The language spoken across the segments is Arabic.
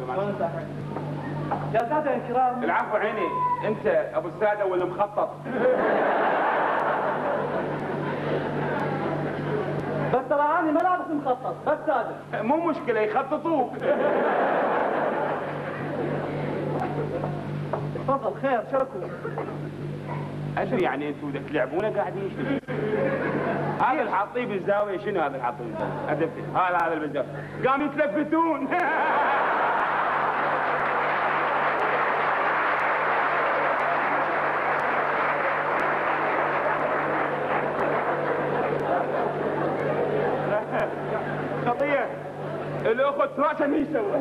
يا سادة الكرام. العفو عيني، انت ابو السادة ولا مخطط؟ بس ترى انا ما لابس مخطط، بس سادة. مو مشكلة يخططوك. تفضل خير شركوا. ادري يعني انتوا بدك تلعبونا قاعدين شنو؟ هذا الحاطيه بالزاوية شنو هذا الحاطيه بالزاوية؟ هذا بالزاوية قام يتلفتون. خطية الاخت راسا ما يسوي.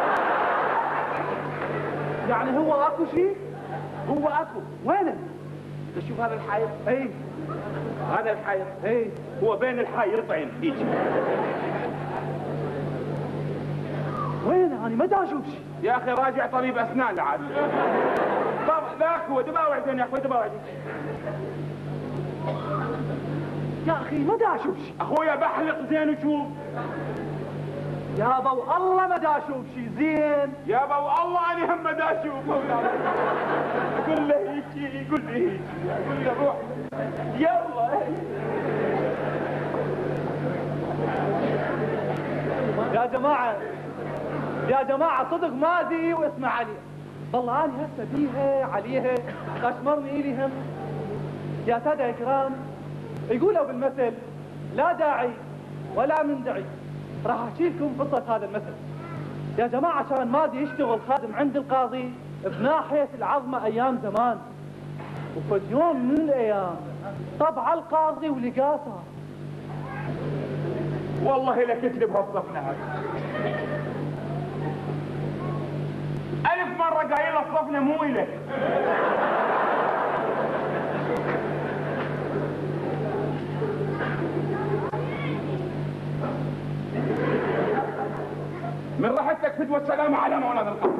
يعني هو اكو شيء؟ هو اكو وينه؟ تشوف هذا الحايط؟ اي هذا الحايط؟ اي هو بين الحايطين هيك. وينه؟ انا ما دا اشوف شيء. يا اخي راجع طبيب اسنان عاد. طب ذاك هو دباوعدين يا اخوي دباوعدين. يا اخي ما دا اشوف شيء. اخويا بحلق زين وشوف. يابا والله ما دا اشوف شيء زين. يابا والله انا هم ما دا اشوف. قل له هيك قل له هيك قل له روح يلا. يا جماعة صدق مازي واسمع علي. والله انا هسه بيها عليها اشمرني اليهم. يا سادة الكرام، يقولوا بالمثل لا داعي ولا مندعي. راح احكي لكم قصة هذا المثل. يا جماعة كان مازي يشتغل خادم عند القاضي بناحية العظمة ايام زمان. وفي يوم من الايام طبع القاضي ولقاطه. والله لكتلب هالصفنة هذا. ألف مرة قايل الصفنة مو إلك. من راحتك فدوة السلام على مولانا القاضي.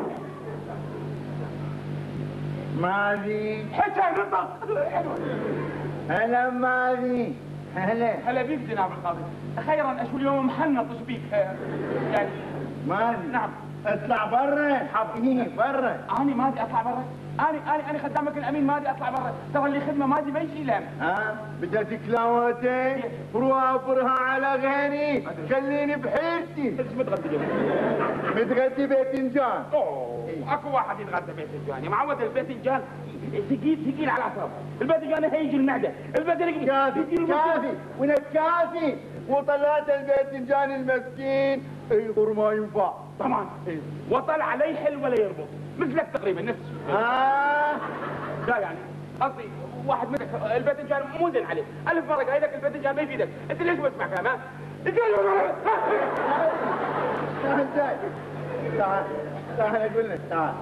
ماذي حكى نطق. هلا ماذي. هلا بيك جناب القاضي. خيرا اشو اليوم محنط ايش بيك يعني؟ ماذي نعم. اطلع برا. حاضر. برا. انا ما ادري اطلع برا. انا خدامك الامين ما ادري اطلع برا. ترى اللي خدمه ما ادري ما يجي لهم. بدك كلاوتين وافرها على غيري. خليني بحيرتي. ايش متغدي اليوم؟ متغدي باذنجان. اوه اكو واحد يتغدى باذنجان يا معود. الباذنجان ثقيل على الاعصاب. الباذنجان هيجي المعده. الباذنجان كافي ونكافي. وطلعت الباذنجان المسكين يضر ما ينفع. طبعا وطلع لا يحل ولا يربط مثلك تقريبا نفس لا يعني قصدي واحد مثلك الباذنجان مو زين عليه. ألف مرة قايل لك الباذنجان ما يفيدك. انت ليش ما تسمع كلام؟ تعال تعال اقول لك تعال.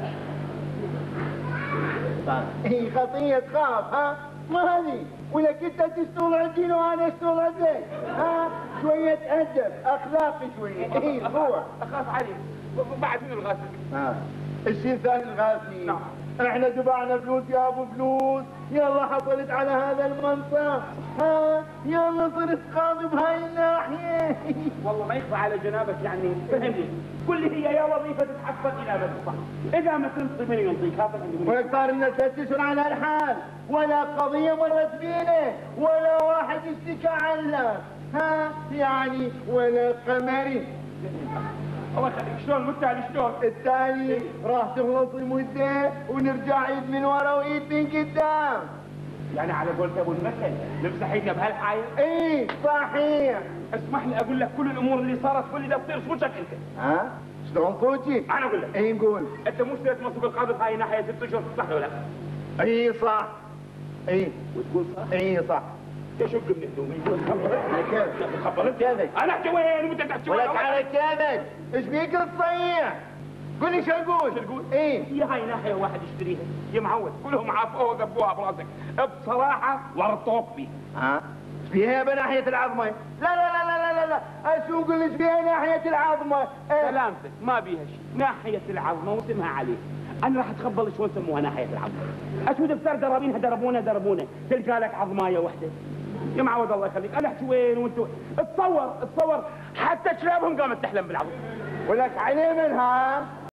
هي خطية تخاف ما هذه ولا كنت تشتغل عندي وانا اشتغل عندك. شوية أدب أخلاقي شوية. روح. أخاف عليك بعد من الغاسل. الشيء الثاني الغاسل. نعم. احنا دفعنا فلوس يا ابو فلوس. يلا حصلت على هذا المنصب. يلا صرت قاضي بهاي الناحية. والله ما يخفى على جنابك يعني فهمني. قل لي هي يا وظيفة تتحفظ إلى بس صح. إذا ما تنطي من ينطيك هذا عندي. وصار لنا 6 أشهر على الحال ولا قضية مرت فينا ولا واحد اشتكى عنا. يعني ولا قمري. الله يخليك. شلون والتالي شلون؟ التالي راح تخلص المدة ونرجع ايد من ورا وايد من قدام. يعني على قولة ابو المثل نمسح ايدنا بهالحايط؟ ايه صحيح. اسمح لي اقول لك كل الامور اللي صارت كل ده تصير صوتك انت. شلون صوتي؟ انا اقول لك. ايه نقول. انت مو اشتريت منصب القاضي في هاي ناحية 6 اشهر صح ولا لا؟ ايه صح. ايه وتقول صح؟ ايه صح. تشق من هدومي. خبرت كيفك؟ انا احكي وين وانت تحكي وين؟ ولك على كيفك. ايش بيك تصيح؟ قول لي شو اقول؟ شو تقول؟ ايه هي هاي ناحية واحد يشتريها يا معود كلهم عافوها وذبوها براسك بصراحة ورطوك فيها. ايش فيها بناحية العظمة؟ لا لا لا لا لا لا اشو قول ايش فيها ناحية العظمة؟ سلامتك ما بيها شيء. ناحية العظمة واسمها عليه. انا راح اتخبل شلون سموها ناحية العظمة. اشو دفتر درابينها دربونا تلقى لك عظماية وحدة. يا معود الله يخليك انا احكي وين وانتو تصور حتى كلابهم قامت تحلم بالعظم. ولك عليه منها